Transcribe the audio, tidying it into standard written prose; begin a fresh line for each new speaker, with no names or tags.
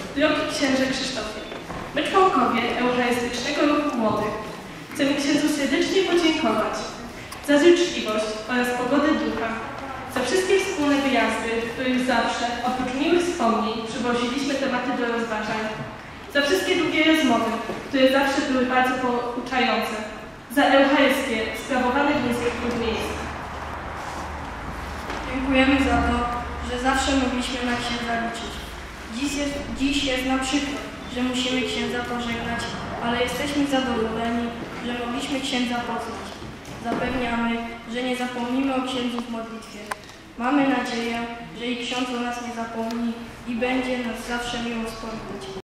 Drogi księże Krzysztofie, my członkowie Eucharystycznego Ruchu Młodych chcemy księdzu serdecznie podziękować za życzliwość oraz pogodę ducha, za wszystkie wspólne wyjazdy, w których zawsze, oprócz miłych wspomnień, przywoziliśmy tematy do rozważań, za wszystkie długie rozmowy, które zawsze były bardzo pouczające, za Eucharystię sprawowane w niezwykłych miejscach.
Dziękujemy za to, że zawsze mogliśmy na księdza liczyć. Dziś jest na przykład, że musimy księdza pożegnać, ale jesteśmy zadowoleni, że mogliśmy księdza poznać. Zapewniamy, że nie zapomnimy o księdzu w modlitwie. Mamy nadzieję, że i ksiądz o nas nie zapomni i będzie nas zawsze miło wspominać.